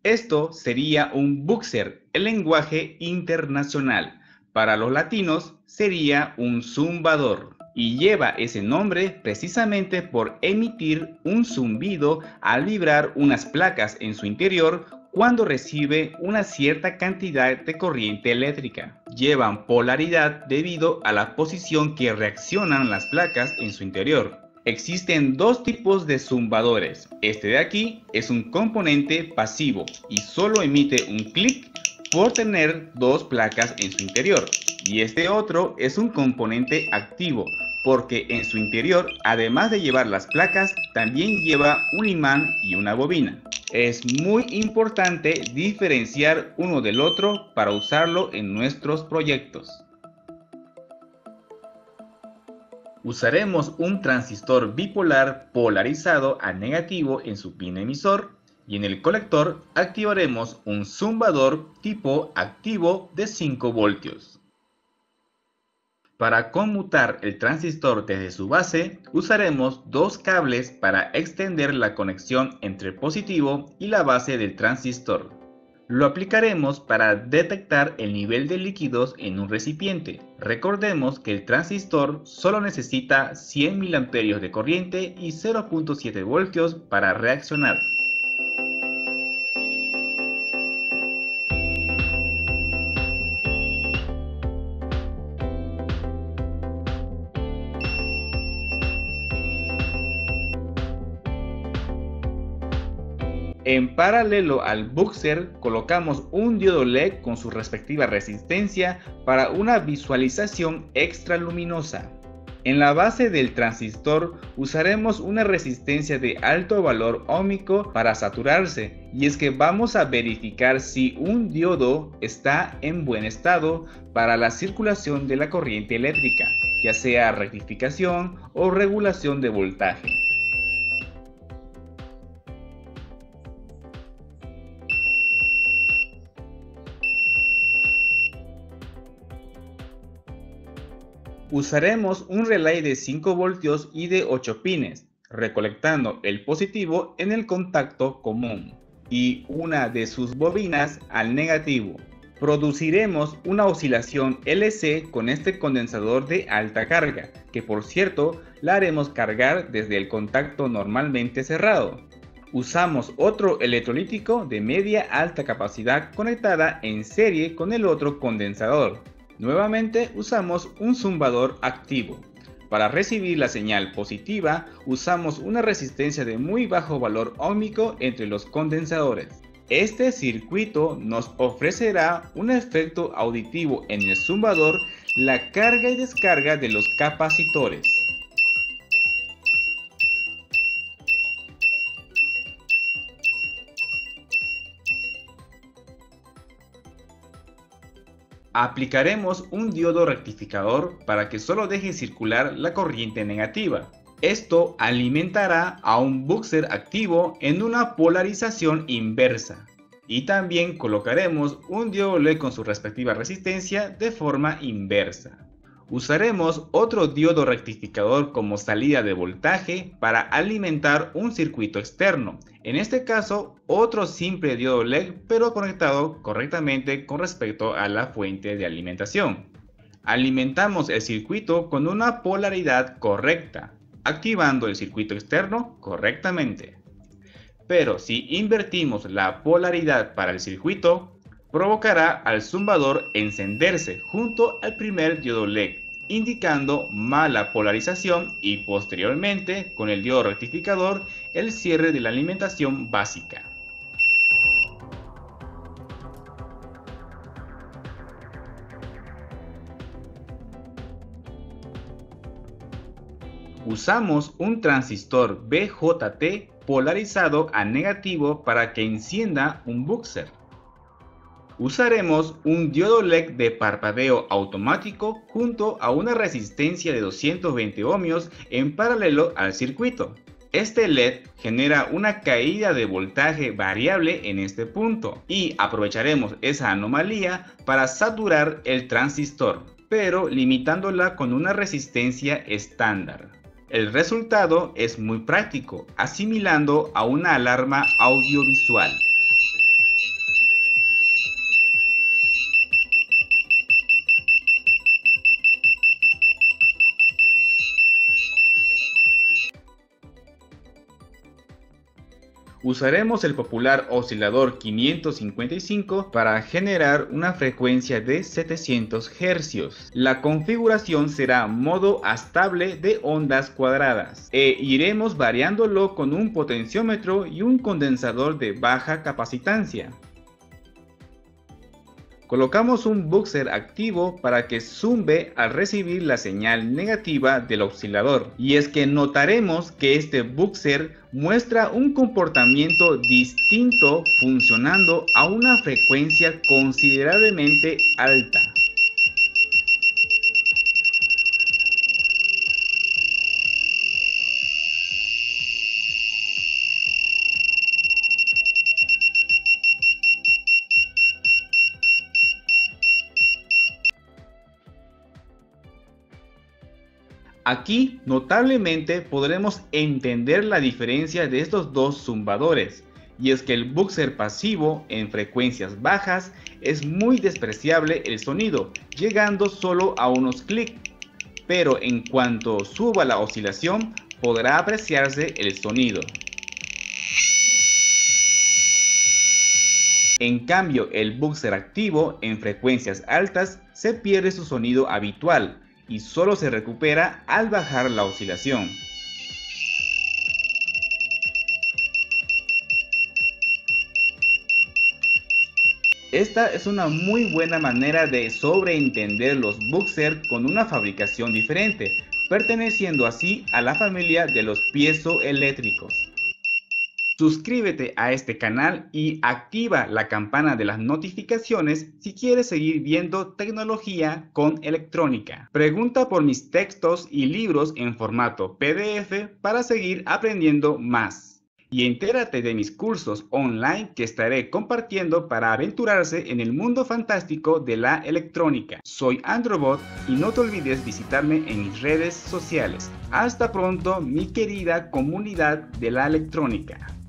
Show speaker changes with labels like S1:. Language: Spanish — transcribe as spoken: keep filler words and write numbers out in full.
S1: Esto sería un buzzer, el lenguaje internacional. Para los latinos sería un zumbador. Y lleva ese nombre precisamente por emitir un zumbido al vibrar unas placas en su interior cuando recibe una cierta cantidad de corriente eléctrica. Llevan polaridad debido a la posición que reaccionan las placas en su interior. Existen dos tipos de zumbadores. Este de aquí es un componente pasivo y solo emite un clic por tener dos placas en su interior. Y este otro es un componente activo, porque en su interior, además de llevar las placas, también lleva un imán y una bobina. Es muy importante diferenciar uno del otro para usarlo en nuestros proyectos. Usaremos un transistor bipolar polarizado a negativo en su pin emisor y en el colector activaremos un zumbador tipo activo de cinco voltios. Para conmutar el transistor desde su base, usaremos dos cables para extender la conexión entre el positivo y la base del transistor. Lo aplicaremos para detectar el nivel de líquidos en un recipiente. Recordemos que el transistor solo necesita cien miliamperios de corriente y cero punto siete voltios para reaccionar. En paralelo al buzzer colocamos un diodo L E D con su respectiva resistencia para una visualización extra luminosa. En la base del transistor usaremos una resistencia de alto valor óhmico para saturarse, y es que vamos a verificar si un diodo está en buen estado para la circulación de la corriente eléctrica, ya sea rectificación o regulación de voltaje. Usaremos un relay de cinco voltios y de ocho pines, recolectando el positivo en el contacto común y una de sus bobinas al negativo. Produciremos una oscilación L C con este condensador de alta carga, que por cierto la haremos cargar desde el contacto normalmente cerrado. Usamos otro electrolítico de media alta capacidad conectada en serie con el otro condensador. Nuevamente usamos un zumbador activo. Para recibir la señal positiva usamos una resistencia de muy bajo valor óhmico entre los condensadores. Este circuito nos ofrecerá un efecto auditivo en el zumbador, la carga y descarga de los capacitores. Aplicaremos un diodo rectificador para que solo deje circular la corriente negativa. Esto alimentará a un buzzer activo en una polarización inversa. Y también colocaremos un diodo L E D con su respectiva resistencia de forma inversa. Usaremos otro diodo rectificador como salida de voltaje para alimentar un circuito externo. En este caso, otro simple diodo L E D, pero conectado correctamente con respecto a la fuente de alimentación. Alimentamos el circuito con una polaridad correcta, activando el circuito externo correctamente. Pero si invertimos la polaridad para el circuito, provocará al zumbador encenderse junto al primer diodo L E D, indicando mala polarización, y posteriormente con el diodo rectificador el cierre de la alimentación básica. Usamos un transistor B J T polarizado a negativo para que encienda un buzzer. Usaremos un diodo L E D de parpadeo automático junto a una resistencia de doscientos veinte ohmios en paralelo al circuito. Este L E D genera una caída de voltaje variable en este punto y aprovecharemos esa anomalía para saturar el transistor, pero limitándola con una resistencia estándar. El resultado es muy práctico, asimilando a una alarma audiovisual. Usaremos el popular oscilador quinientos cincuenta y cinco para generar una frecuencia de setecientos hercios. La configuración será modo estable de ondas cuadradas e iremos variándolo con un potenciómetro y un condensador de baja capacitancia. Colocamos un buzzer activo para que zumbe al recibir la señal negativa del oscilador. Y es que notaremos que este buzzer muestra un comportamiento distinto funcionando a una frecuencia considerablemente alta. Aquí notablemente podremos entender la diferencia de estos dos zumbadores, y es que el buzzer pasivo en frecuencias bajas es muy despreciable el sonido, llegando solo a unos clics, pero en cuanto suba la oscilación podrá apreciarse el sonido. En cambio, el buzzer activo en frecuencias altas se pierde su sonido habitual y solo se recupera al bajar la oscilación. Esta es una muy buena manera de sobreentender los buzzer con una fabricación diferente, perteneciendo así a la familia de los piezoeléctricos. Suscríbete a este canal y activa la campana de las notificaciones si quieres seguir viendo tecnología con electrónica. Pregunta por mis textos y libros en formato P D F para seguir aprendiendo más. Y entérate de mis cursos online que estaré compartiendo para aventurarse en el mundo fantástico de la electrónica. Soy Androbot y no te olvides visitarme en mis redes sociales. Hasta pronto, mi querida comunidad de la electrónica.